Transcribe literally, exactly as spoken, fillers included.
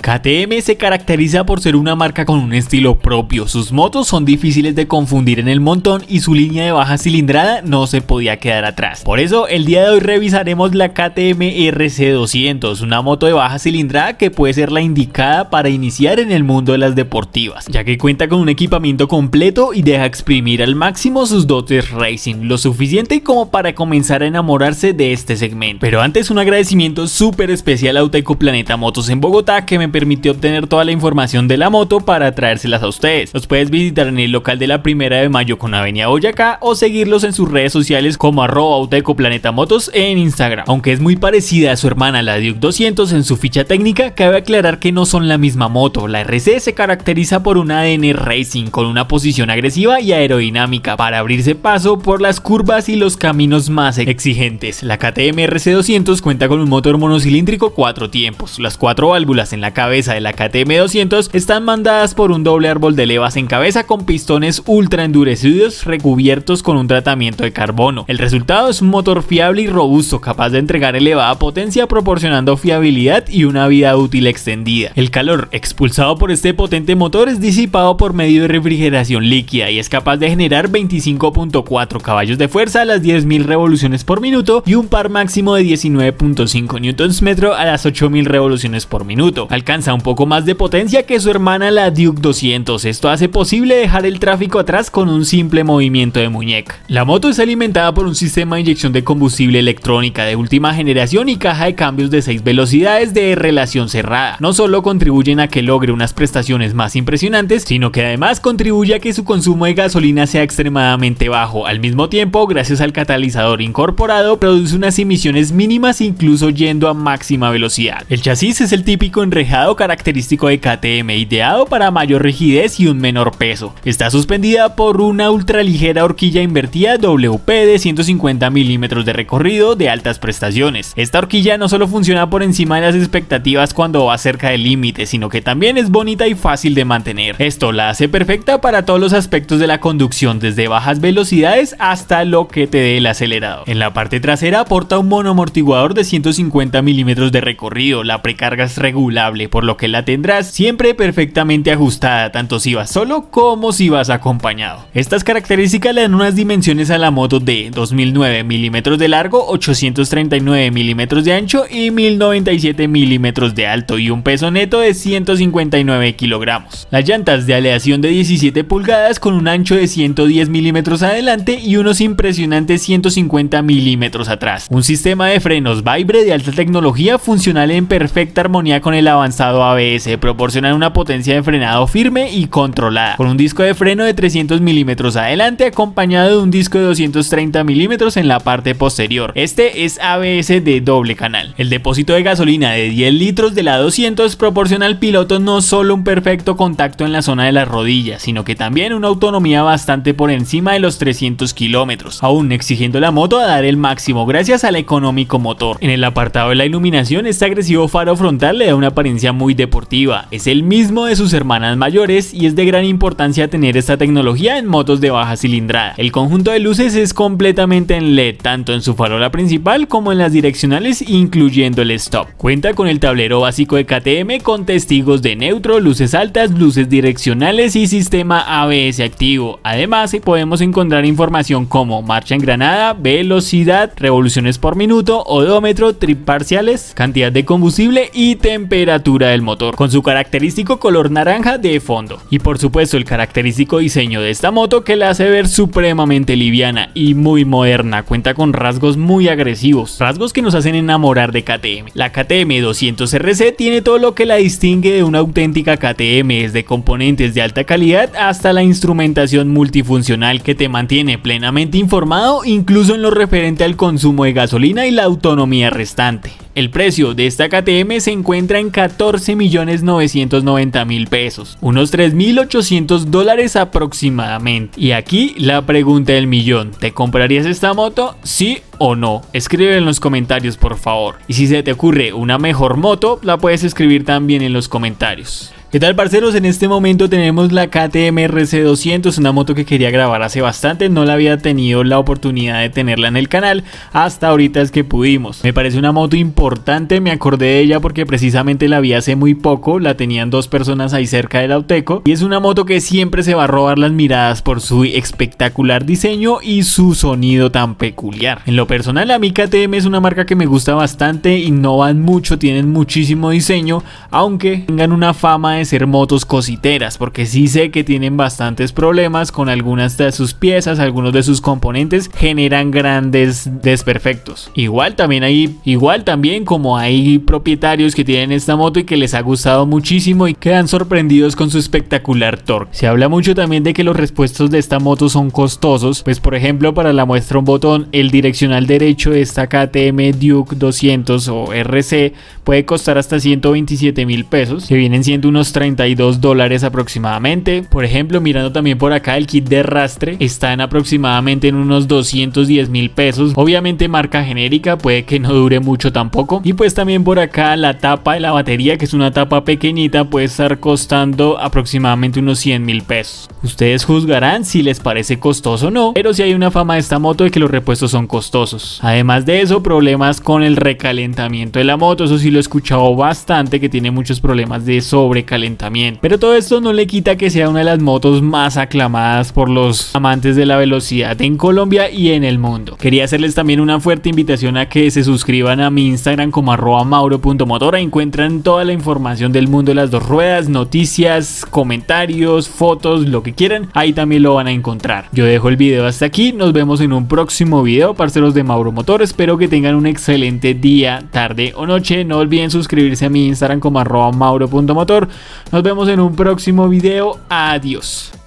K T M se caracteriza por ser una marca con un estilo propio, sus motos son difíciles de confundir en el montón y su línea de baja cilindrada no se podía quedar atrás. Por eso el día de hoy revisaremos la K T M R C doscientos, una moto de baja cilindrada que puede ser la indicada para iniciar en el mundo de las deportivas, ya que cuenta con un equipamiento completo y deja exprimir al máximo sus dotes racing, lo suficiente como para comenzar a enamorarse de este segmento. Pero antes, un agradecimiento súper especial a Auteco Planeta Motos en Bogotá, que me permitió obtener toda la información de la moto para traérselas a ustedes. Los puedes visitar en el local de la Primera de Mayo con Avenida Boyacá o seguirlos en sus redes sociales como arroba Auteco Planeta Motos en Instagram. Aunque es muy parecida a su hermana la Duke doscientos en su ficha técnica, cabe aclarar que no son la misma moto. La R C se caracteriza por un A D N racing con una posición agresiva y aerodinámica para abrirse paso por las curvas y los caminos más exigentes. La K T M R C doscientos cuenta con un motor monocilíndrico cuatro tiempos. Las cuatro válvulas en la cabeza de la K T M doscientos están mandadas por un doble árbol de levas en cabeza con pistones ultra endurecidos recubiertos con un tratamiento de carbono. El resultado es un motor fiable y robusto, capaz de entregar elevada potencia, proporcionando fiabilidad y una vida útil extendida. El calor expulsado por este potente motor es disipado por medio de refrigeración líquida y es capaz de generar veinticinco punto cuatro caballos de fuerza a las diez mil revoluciones por minuto y un par máximo de diecinueve punto cinco newtons metro a las ocho mil revoluciones por minuto. Alcanza un poco más de potencia que su hermana la Duke doscientos. Esto hace posible dejar el tráfico atrás con un simple movimiento de muñeca. La moto es alimentada por un sistema de inyección de combustible electrónica de última generación y caja de cambios de seis velocidades de relación cerrada. No solo contribuyen a que logre unas prestaciones más impresionantes, sino que además contribuye a que su consumo de gasolina sea extremadamente bajo. Al mismo tiempo, gracias al catalizador incorporado, produce unas emisiones mínimas incluso yendo a máxima velocidad. El chasis es el típico enrejado característico de K T M, ideado para mayor rigidez y un menor peso. Está suspendida por una ultraligera horquilla invertida W P de ciento cincuenta milímetros de recorrido de altas prestaciones. Esta horquilla no solo funciona por encima de las expectativas cuando va cerca del límite, sino que también es bonita y fácil de mantener. Esto la hace perfecta para todos los aspectos de la conducción, desde bajas velocidades hasta lo que te dé el acelerador. En la parte trasera aporta un monoamortiguador de ciento cincuenta milímetros de recorrido. La precarga es regulable, por lo que la tendrás siempre perfectamente ajustada, tanto si vas solo como si vas acompañado. Estas características le dan unas dimensiones a la moto de dos mil nueve milímetros de largo, ochocientos treinta y nueve milímetros de ancho y mil noventa y siete milímetros de alto, y un peso neto de ciento cincuenta y nueve kilogramos. Las llantas de aleación de diecisiete pulgadas con un ancho de ciento diez milímetros adelante y unos impresionantes ciento cincuenta milímetros atrás. Un sistema de frenos Vibra de alta tecnología funcional en perfecta armonía con el avanzado A B S, proporcionan una potencia de frenado firme y controlada, con un disco de freno de trescientos milímetros adelante acompañado de un disco de doscientos treinta milímetros en la parte posterior. Este es A B S de doble canal. El depósito de gasolina de diez litros de la doscientos proporciona al piloto no solo un perfecto contacto en la zona de las rodillas, sino que también una autonomía bastante por encima de los trescientos kilómetros, aún exigiendo la moto a dar el máximo gracias al económico motor. En el apartado de la iluminación, este agresivo faro frontal le da una apariencia muy deportiva. Es el mismo de sus hermanas mayores y es de gran importancia tener esta tecnología en motos de baja cilindrada. El conjunto de luces es completamente en L E D, tanto en su farola principal como en las direccionales, incluyendo el stop. Cuenta con el tablero básico de K T M con testigos de neutro, luces altas, luces direccionales y sistema A B S activo. Además, podemos encontrar información como marcha engranada, velocidad, revoluciones por minuto, odómetro, trip parciales, cantidad de combustible y temperatura del motor, con su característico color naranja de fondo. Y por supuesto el característico diseño de esta moto, que la hace ver supremamente liviana y muy moderna. Cuenta con rasgos muy agresivos, rasgos que nos hacen enamorar de K T M. La K T M doscientos R C tiene todo lo que la distingue de una auténtica K T M, desde componentes de alta calidad hasta la instrumentación multifuncional que te mantiene plenamente informado, incluso en lo referente al consumo de gasolina y la autonomía restante. El precio de esta K T M se encuentra en catorce millones novecientos noventa mil pesos, unos tres mil ochocientos dólares aproximadamente. Y aquí la pregunta del millón: ¿te comprarías esta moto? ¿Sí o no? Escribe en los comentarios, por favor. Y si se te ocurre una mejor moto, la puedes escribir también en los comentarios. ¿Qué tal, parceros? En este momento tenemos la K T M R C doscientos, una moto que quería grabar hace bastante, no la había tenido la oportunidad de tenerla en el canal, hasta ahorita es que pudimos. Me parece una moto importante, me acordé de ella porque precisamente la vi hace muy poco, la tenían dos personas ahí cerca del Auteco, y es una moto que siempre se va a robar las miradas por su espectacular diseño y su sonido tan peculiar. En lo personal, a mí K T M es una marca que me gusta bastante, innovan mucho, tienen muchísimo diseño, aunque tengan una fama de ser motos cositeras, porque sí sé que tienen bastantes problemas con algunas de sus piezas, algunos de sus componentes generan grandes desperfectos. Igual también hay, igual también como hay propietarios que tienen esta moto y que les ha gustado muchísimo y quedan sorprendidos con su espectacular torque. Se habla mucho también de que los repuestos de esta moto son costosos, pues por ejemplo, para la muestra un botón, el direccional derecho de esta K T M Duke doscientos o R C puede costar hasta ciento veintisiete mil pesos, que vienen siendo unos treinta y dos dólares aproximadamente. Por ejemplo, mirando también por acá, el kit de arrastre está en aproximadamente en unos doscientos diez mil pesos, obviamente marca genérica, puede que no dure mucho tampoco. Y pues también por acá la tapa de la batería, que es una tapa pequeñita, puede estar costando aproximadamente unos cien mil pesos. Ustedes juzgarán si les parece costoso o no, pero sí hay una fama de esta moto de que los repuestos son costosos. Además de eso, problemas con el recalentamiento de la moto, eso sí lo he escuchado bastante, que tiene muchos problemas de sobrecalentamiento, pero todo esto no le quita que sea una de las motos más aclamadas por los amantes de la velocidad en Colombia y en el mundo. Quería hacerles también una fuerte invitación a que se suscriban a mi Instagram como arroba mauro punto motor. Ahí encuentran toda la información del mundo de las dos ruedas, noticias, comentarios, fotos, lo que quieran, ahí también lo van a encontrar. Yo dejo el video hasta aquí, nos vemos en un próximo video, parceros de Mauro Motor. Espero que tengan un excelente día, tarde o noche. No olviden suscribirse a mi Instagram como arroba mauro punto motor. Nos vemos en un próximo video. Adiós.